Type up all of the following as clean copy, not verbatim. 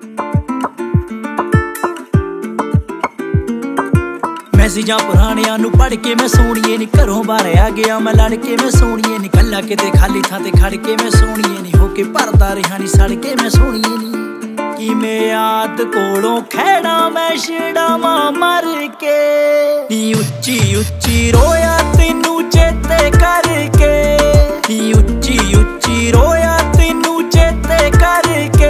मैसेजां पुराणियां नूं पढ़ के मैं सोहणीए नी घरों बाहर आ गया मैं लड़ के मैं सोहणीए नी कल्ला किते खाली थां ते खड़ के मैं सोहणीए नी होके भरदा रहा नी सड़ के मैं सोहणीए नी किवें याद कोलों खैड़ा मैं छड़ावां मर के नी उच्ची उच्ची रोया तैनू चेते करके नी उच्ची उच्ची रोया तैनू चेते करके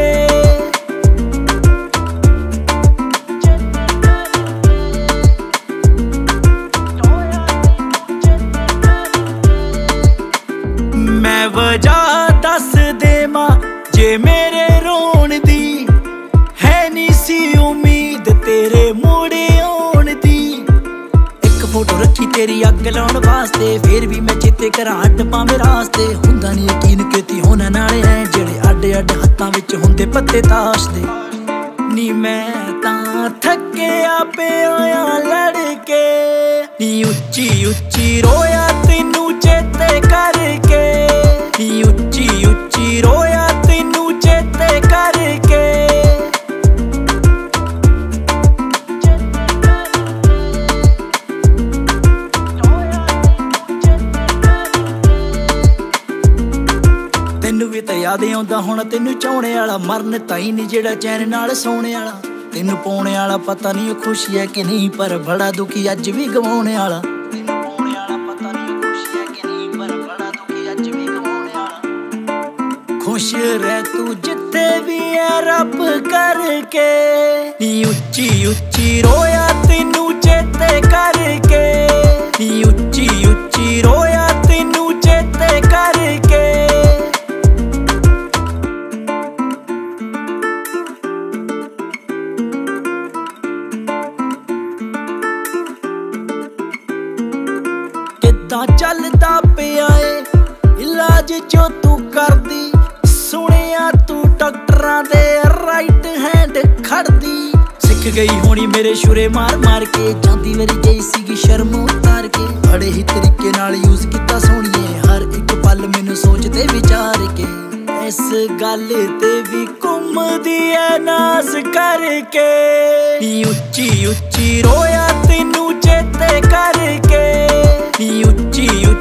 मैं वजह दस देवां जे मेरे रोण दी है नी सी उम्मीद तेरे मुड़े आउण दी। एक फोटो रखी तेरी अग लाउण वास्ते फिर भी मैं चेते करां अड्ड पावें रास्ते हुंदा नी यकीन कि होना नाले है जेड़े अड्ड अड्ड हत्थां विच हुंदे पत्ते ताश दे नी मैं तां थक्किया पिया लड़के नी उच्ची उच्ची रोया तैनू चेते करके नी उच्ची उच्ची रोया तैनू चेते करके तैनू भी तां याद आउंदा होना तैनू चाहणे वाला मरन ताईं नी जेड़ा चैन नाल सोने वाला तैनू पाउणे वाला पता नहीं खुशी है कि नहीं पर बड़ा दुखी अज भी गवाउने वाला खुश रह तू जिथे भी है रब करके नी उच्ची उच्ची रोया तैनू चेते करके नी उच्ची उच्ची रोया तैनू चेते करके किद्दां चलदा पिया ए इलाज जो तू करदी सुनिया तू डॉक्टरां दे राइट हैंड खड़दी सिख गई होनी मेरे शुरे मार मार के जांदी मेरी गई सीगी शर्म उतार के बड़े ही तरीके नाल यूज किता सोहणीए हर एक पल मैनू सोचते विचार के इस गल ते भी घुमदी ऐ नास करके नी उच्ची उच्ची रोया तैनू चेते करके नी उच्ची